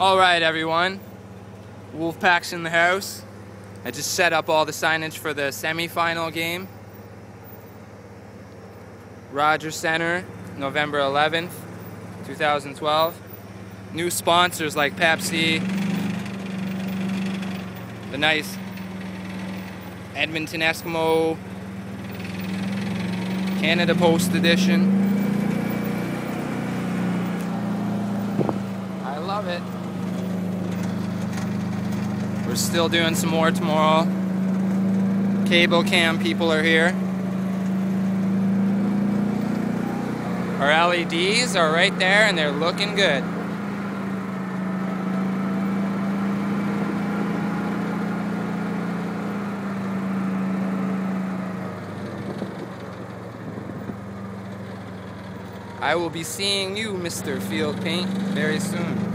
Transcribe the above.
Alright everyone, Wolfpack's in the house. I just set up all the signage for the semi-final game. Rogers Center, November 11th, 2012. New sponsors like Pepsi, the nice Edmonton Eskimo Canada Post edition. I love it. We're still doing some more tomorrow. Cable cam people are here. Our LEDs are right there and they're looking good. I will be seeing you, Mr. Field Paint, very soon.